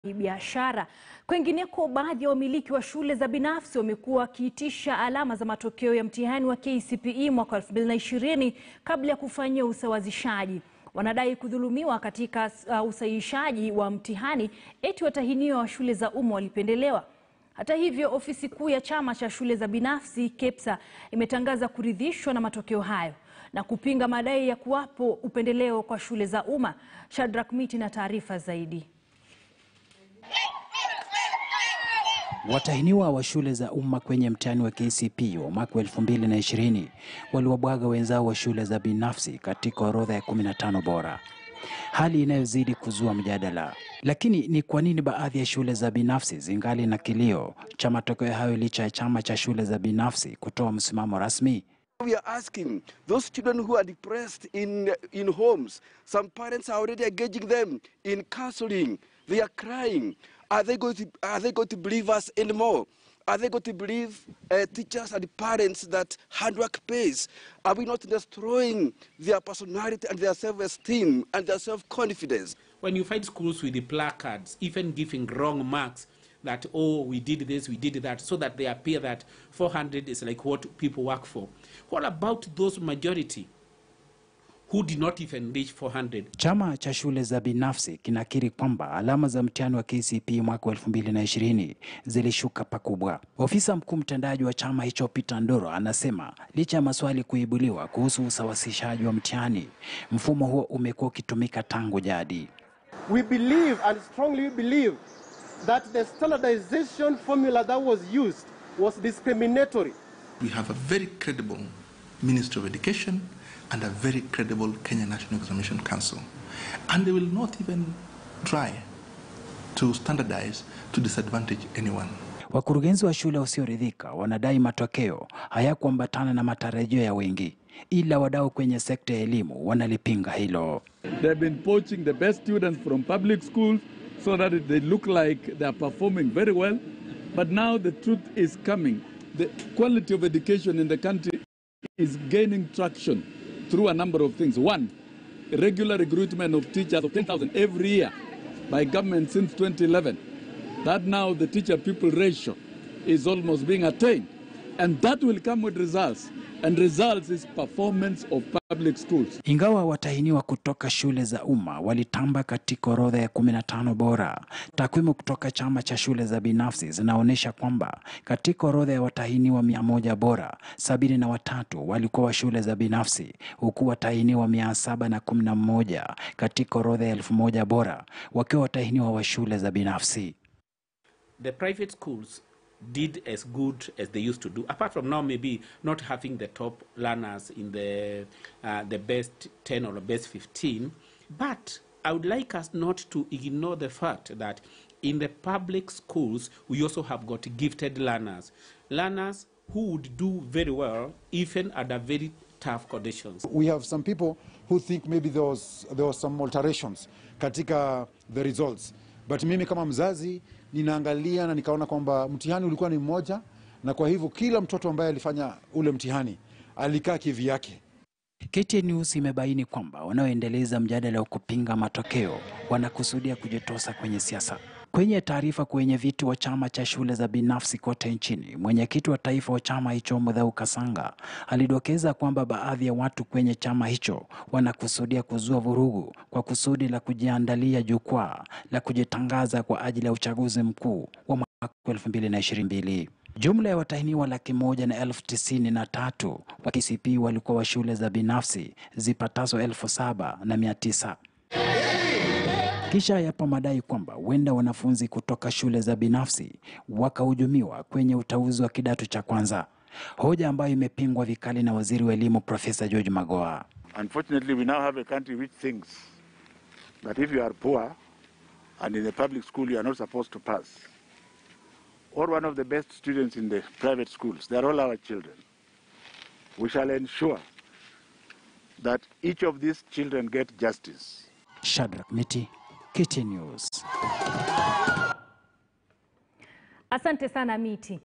biashara. Kwengineko, baadhi ya wamiliki wa shule za binafsi wamekuwa wakiitisha alama za matokeo ya mtihani wa KCPE mwaka 2020 kabla ya kufanyia usawazishaji. Wanadai kudhulumiwa katika usahihishaji wa mtihani, eti watahiniwa wa shule za umma walipendelewa. Hata hivyo, ofisi kuu ya chama cha shule za binafsi KEPSA imetangaza kuridhishwa na matokeo hayo na kupinga madai ya kuwapo upendeleo kwa shule za umma. Shadrack Miti na taarifa zaidi. Watahiniwa wa shule za umma kwenye mtihani wa KCPE wa mwaka 2020 waliwabwaga wenzao wa shule za binafsi katika orodha ya 15 bora, hali inayozidi kuzua mjadala. Lakini ni kwa nini baadhi ya shule za binafsi zingali na kilio cha matokeo hayo licha ya chama cha shule za binafsi kutoa msimamo rasmi? We are asking those children who are depressed in homes. Some parents are already engaging them in counseling. They are crying. Are they going to believe us anymore? Are they going to believe teachers and parents that hard work pays? Are we not destroying their personality and their self-esteem and their self-confidence? When you find schools with the placards, even giving wrong marks, that, oh, we did this, we did that, so that they appear that 400 is like what people work for. What about those majority who did not even reach 400? Chama cha shule za binafsi kinakiri kwamba alama za mtihani wa KCPE mwaka 2020 zilishuka pakubwa. Ofisa mkuu mtendaji wa chama hicho Peter Ndoro anasema licha ya maswali kuibuliwa kuhusu usawasishaji wa mtihani, mfumo huo umekuwa ukitumika tangu jadi. We believe and strongly believe that the standardization formula that was used was discriminatory. We have a very credible Ministry of Education and a very credible Kenya National Examination Council. And they will not even try to standardize to disadvantage anyone. Wakurugenzi wa shule wasioridhika wanadai matokeo hayakuambatana na matarajio ya wengi, ila wadau kwenye sekta ya elimu wanalipinga hilo. They've been poaching the best students from public schools so that they look like they are performing very well. But now the truth is coming. The quality of education in the country is gaining traction through a number of things. One, regular recruitment of teachers of 10,000 every year by government since 2011. That now the teacher-pupil ratio is almost being attained. And that will come with results. And results is performance of public schools. Ingawa watahiniwa kutoka shule za umma walitamba katika orodha ya 15 bora, takwimu kutoka chama cha shule za binafsi zinaonyesha kwamba katika orodha ya watahiniwa 100 bora, 73 walikuwa wa shule za binafsi, huku watahiniwa 711 katika orodha ya 1000 bora wakiwa watahiniwa wa shule za binafsi. The private schools did as good as they used to do, apart from now maybe not having the top learners in the best 10 or the best 15. But I would like us not to ignore the fact that in the public schools we also have got gifted learners, learners who would do very well even under very tough conditions. We have some people who think maybe there was some alterations katika the results. But mimi kama mzazi ninaangalia na nikaona kwamba mtihani ulikuwa ni mmoja, na kwa hivyo kila mtoto ambaye alifanya ule mtihani alikaa kivyake. KTN News imebaini kwamba wanaoendeleza mjadala wa kupinga matokeo wanakusudia kujitosa kwenye siasa. Kwenye taarifa kwenye viti wa chama cha shule za binafsi kote nchini, mwenyekiti wa taifa wa chama hicho Mudhau Kasanga alidokeza kwamba baadhi ya watu kwenye chama hicho wanakusudia kuzua vurugu kwa kusudi la kujiandalia jukwaa la kujitangaza kwa ajili ya uchaguzi mkuu wa mwaka 2022. Jumla ya watahiniwa 193,000 wa KCPE walikuwa wa shule za binafsi zipatazo 7,900. Kisha yapo madai kwamba huenda wanafunzi kutoka shule za binafsi wakahujumiwa kwenye uteuzi wa kidato cha kwanza, hoja ambayo imepingwa vikali na waziri wa elimu Profesa George Magoha. Unfortunately, we now have a country which thinks that if you are poor and in the public school you are not supposed to pass, or one of the best students in the private schools, they are all our children. We shall ensure that each of these children get justice. Shadrack Miti, KTN News. Asante sana Miti.